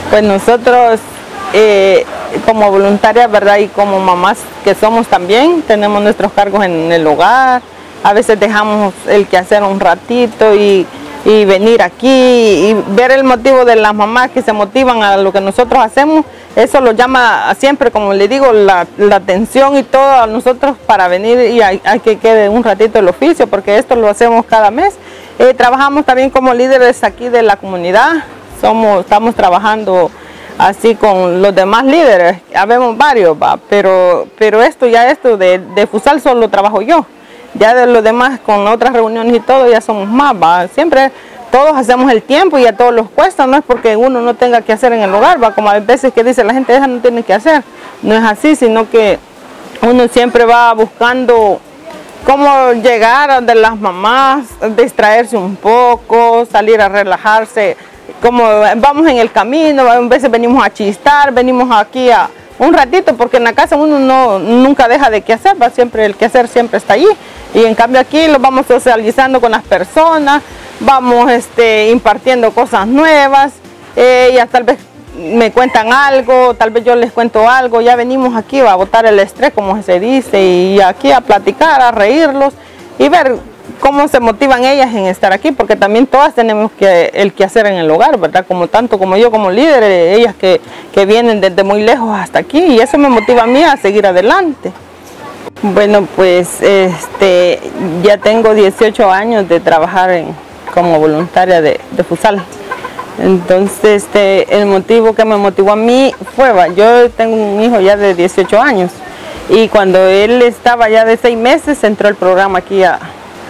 Pues nosotros como voluntarias, ¿verdad? Y como mamás que somos también, tenemos nuestros cargos en el hogar. A veces dejamos el quehacer un ratito y venir aquí y ver el motivo de las mamás que se motivan a lo que nosotros hacemos. Eso lo llama siempre, como le digo, la atención y todo a nosotros para venir y hay que quede un ratito el oficio, porque esto lo hacemos cada mes. Trabajamos también como líderes aquí de la comunidad. Estamos trabajando así con los demás líderes, habemos varios, pero esto de futsal solo trabajo yo. Ya de los demás con otras reuniones y todo ya somos más, siempre todos hacemos el tiempo y a todos los cuesta, no es porque uno no tenga que hacer en el hogar, como a veces que dice la gente, esa no tiene que hacer, no es así, sino que uno siempre va buscando cómo llegar a de las mamás, distraerse un poco, salir a relajarse, como vamos en el camino, a veces venimos a chistar, venimos aquí a un ratito, porque en la casa uno nunca deja de qué hacer, siempre el quehacer siempre está allí, y en cambio aquí lo vamos socializando con las personas, vamos impartiendo cosas nuevas, ya tal vez me cuentan algo, tal vez yo les cuento algo, ya venimos aquí a botar el estrés, como se dice, y aquí a platicar, a reírlos y ver cómo se motivan ellas en estar aquí, porque también todas tenemos el quehacer en el hogar, ¿verdad? Tanto como yo como líder, ellas que vienen desde muy lejos hasta aquí, y eso me motiva a mí a seguir adelante. Bueno, pues ya tengo 18 años de trabajar como voluntaria de futsal. Entonces, el motivo que me motivó a mí fue, yo tengo un hijo ya de 18 años, y cuando él estaba ya de 6 meses, entró el programa aquí a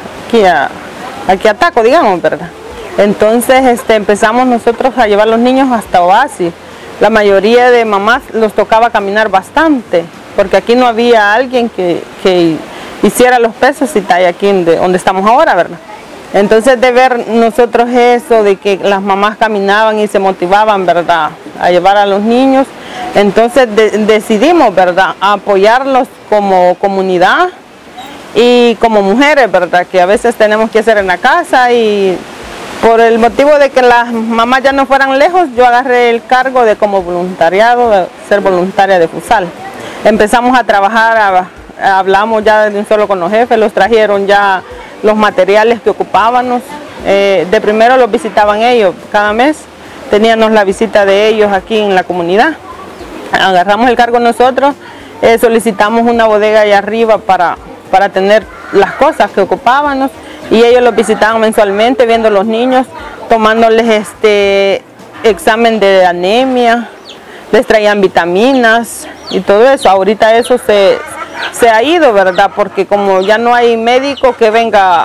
Taco, digamos, ¿verdad? Entonces empezamos nosotros a llevar a los niños hasta Oasis. La mayoría de mamás los tocaba caminar bastante, porque aquí no había alguien que hiciera los pesos y talla aquí donde estamos ahora, ¿verdad? Entonces de ver nosotros eso, de que las mamás caminaban y se motivaban, ¿verdad?, a llevar a los niños, entonces decidimos, ¿verdad?, a apoyarlos como comunidad y como mujeres, ¿verdad?, que a veces tenemos que hacer en la casa, y por el motivo de que las mamás ya no fueran lejos, yo agarré el cargo de como voluntariado, de ser voluntaria de futsal. Empezamos a trabajar, hablamos ya de un solo con los jefes, los trajeron ya los materiales que ocupábamos. De primero los visitaban ellos, cada mes teníamos la visita de ellos aquí en la comunidad. Agarramos el cargo nosotros, solicitamos una bodega allá arriba para tener las cosas que ocupábamos, y ellos los visitaban mensualmente viendo a los niños, tomándoles examen de anemia, les traían vitaminas y todo eso. Ahorita eso se ha ido, ¿verdad?, porque como ya no hay médico que venga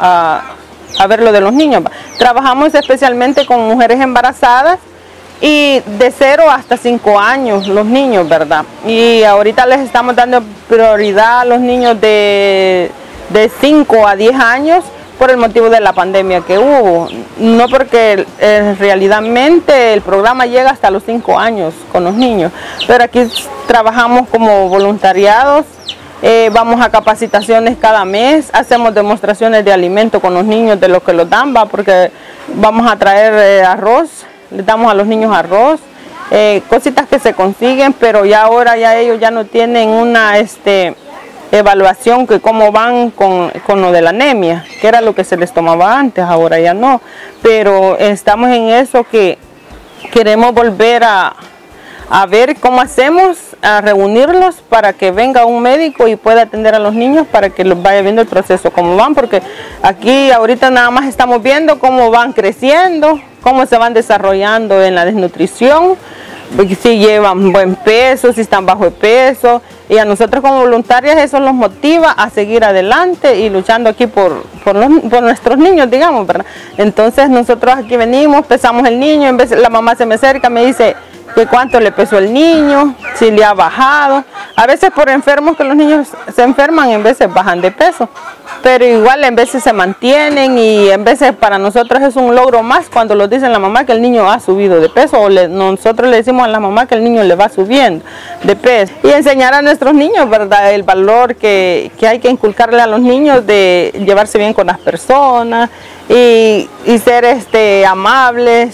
a ver lo de los niños. Trabajamos especialmente con mujeres embarazadas y de 0 hasta 5 años los niños, ¿verdad? Y ahorita les estamos dando prioridad a los niños de 5 a 10 años por el motivo de la pandemia que hubo. No porque realmente el programa llega hasta los 5 años con los niños, pero aquí trabajamos como voluntariados, vamos a capacitaciones cada mes, hacemos demostraciones de alimento con los niños de lo que los dan, porque vamos a traer arroz, les damos a los niños arroz, cositas que se consiguen, pero ya ahora ya ellos ya no tienen una evaluación que cómo van con lo de la anemia, que era lo que se les tomaba antes, ahora ya no, pero estamos en eso, que queremos volver a ver cómo hacemos, a reunirlos para que venga un médico y pueda atender a los niños, para que los vaya viendo el proceso, cómo van, porque aquí ahorita nada más estamos viendo cómo van creciendo, cómo se van desarrollando en la desnutrición, si llevan buen peso, si están bajo de peso, y a nosotros como voluntarias eso nos motiva a seguir adelante y luchando aquí por nuestros niños, digamos, ¿verdad? Entonces nosotros aquí venimos, pesamos el niño, en vez la mamá se me acerca, me dice que cuánto le pesó el niño, si le ha bajado. A veces por enfermos que los niños se enferman, en veces bajan de peso, pero igual en veces se mantienen, y en veces para nosotros es un logro más cuando nos dicen la mamá que el niño ha subido de peso, o nosotros le decimos a la mamá que el niño le va subiendo de peso, y enseñar a nuestros niños, ¿verdad?, el valor que hay que inculcarle a los niños de llevarse bien con las personas y ser amables.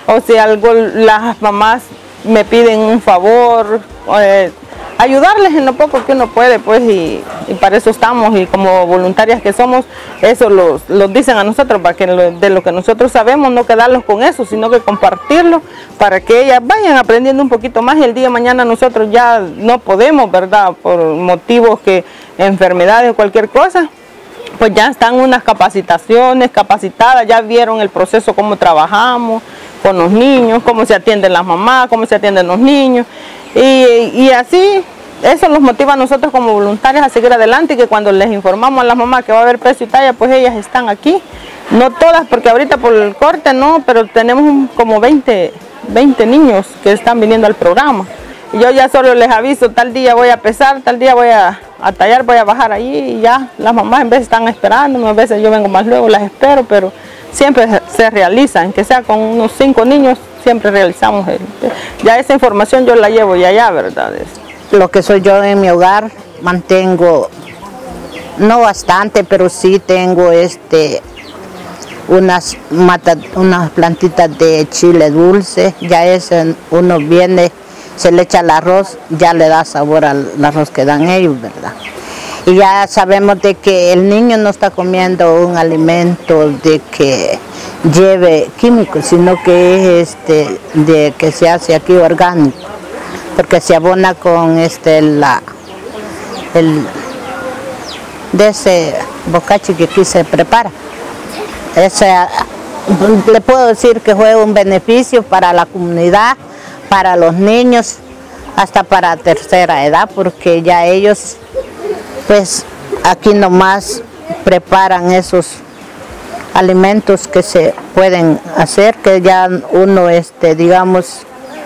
o si algo las mamás me piden un favor, ayudarles en lo poco que uno puede, pues, y para eso estamos, y como voluntarias que somos, eso los dicen a nosotros, para que de lo que nosotros sabemos, no quedarlos con eso, sino que compartirlo, para que ellas vayan aprendiendo un poquito más, y el día de mañana nosotros ya no podemos, ¿verdad?, por motivos que enfermedades o cualquier cosa, pues ya están unas capacitaciones, capacitadas, ya vieron el proceso, cómo trabajamos con los niños, cómo se atienden las mamás, cómo se atienden los niños, y así, eso nos motiva a nosotros como voluntarios a seguir adelante, y que cuando les informamos a las mamás que va a haber peso y talla, pues ellas están aquí. No todas, porque ahorita por el corte no, pero tenemos como 20 niños que están viniendo al programa. Y yo ya solo les aviso, tal día voy a pesar, tal día voy a tallar, voy a bajar allí, y ya las mamás en vez están esperando, a veces yo vengo más luego, las espero, pero siempre se realizan, que sea con unos 5 niños, siempre realizamos. Ya esa información yo la llevo ya allá, ¿verdad? Lo que soy yo en mi hogar, mantengo, no bastante, pero sí tengo unas plantitas de chile dulce. Ya ese uno viene, se le echa el arroz, ya le da sabor al arroz que dan ellos, ¿verdad? Y ya sabemos de que el niño no está comiendo un alimento de que lleve químicos, sino que es de que se hace aquí orgánico, porque se abona con de ese bocachi que aquí se prepara. Le puedo decir que fue un beneficio para la comunidad, para los niños, hasta para tercera edad, porque ya ellos pues aquí nomás preparan esos alimentos que se pueden hacer, que ya uno digamos,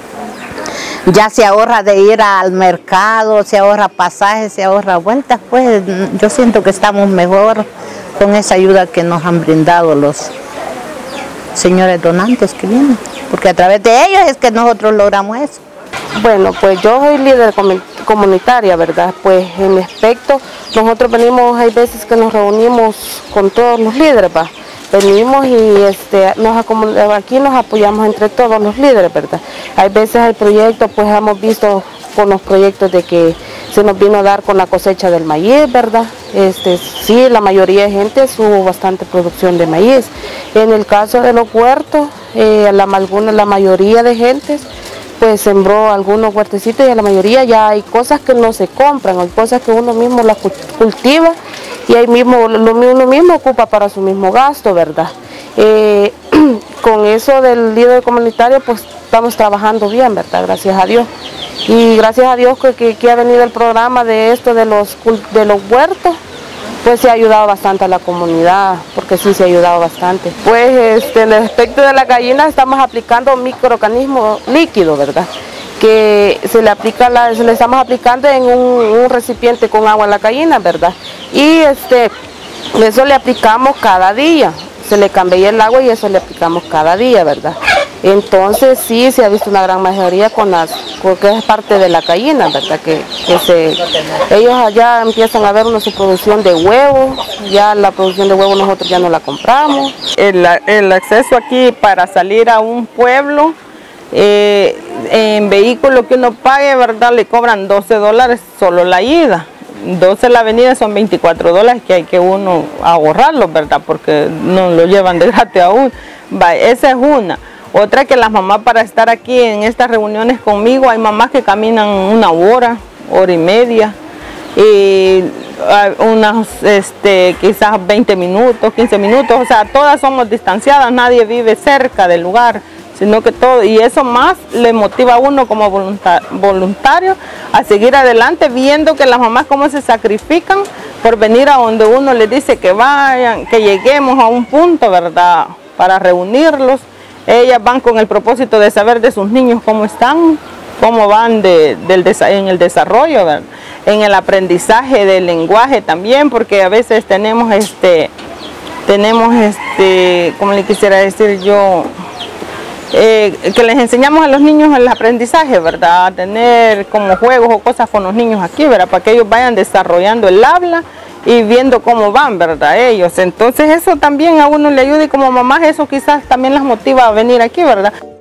ya se ahorra de ir al mercado, se ahorra pasajes, se ahorra vueltas. Pues yo siento que estamos mejor con esa ayuda que nos han brindado los señores donantes que vienen, porque a través de ellos es que nosotros logramos eso. Bueno, pues yo soy líder comunitaria, ¿verdad? Pues en mi aspecto, nosotros venimos, hay veces que nos reunimos con todos los líderes, ¿va? Venimos y aquí nos apoyamos entre todos los líderes, ¿verdad? Hay veces hay proyectos, pues hemos visto con los proyectos de que se nos vino a dar con la cosecha del maíz, ¿verdad? Sí, la mayoría de gente hubo bastante producción de maíz. En el caso de los huertos, la mayoría de gente pues sembró algunos huertecitos, y a la mayoría ya hay cosas que no se compran, hay cosas que uno mismo las cultiva y ahí mismo uno mismo ocupa para su mismo gasto, ¿verdad? Con eso del líder comunitario pues estamos trabajando bien, ¿verdad? Gracias a Dios. Y gracias a Dios que ha venido el programa de los huertos, pues se ha ayudado bastante a la comunidad, porque sí se ha ayudado bastante. Pues en el aspecto de la gallina estamos aplicando un microorganismo líquido, ¿verdad? Que se le estamos aplicando en un recipiente con agua a la gallina, ¿verdad? Y eso le aplicamos cada día, se le cambia el agua y eso le aplicamos cada día, ¿verdad? Entonces sí se ha visto una gran mejoría porque es parte de la gallina, ¿verdad? Ellos allá empiezan a ver su producción de huevos, ya la producción de huevos nosotros ya no la compramos. El acceso aquí para salir a un pueblo, en vehículo que uno pague, ¿verdad? Le cobran $12 solo la ida. 12 la avenida son $24 que hay que uno ahorrarlo, ¿verdad? Porque no lo llevan de gratis aún. Esa es una. Otra, que las mamás, para estar aquí en estas reuniones conmigo, hay mamás que caminan 1 hora, hora y media, y unas quizás 20 minutos, 15 minutos, o sea, todas somos distanciadas, nadie vive cerca del lugar, sino que todo, y eso más le motiva a uno como voluntario a seguir adelante, viendo que las mamás cómo se sacrifican por venir a donde uno les dice que vayan, que lleguemos a un punto, ¿verdad?, para reunirlos. Ellas van con el propósito de saber de sus niños cómo están, cómo van en el desarrollo, ¿verdad?, en el aprendizaje del lenguaje también, porque a veces tenemos como le quisiera decir yo, que les enseñamos a los niños el aprendizaje, ¿verdad?, a tener como juegos o cosas con los niños aquí, ¿verdad?, para que ellos vayan desarrollando el habla y viendo cómo van, ¿verdad?, ellos. Entonces eso también a uno le ayuda, y como mamás eso quizás también las motiva a venir aquí, ¿verdad?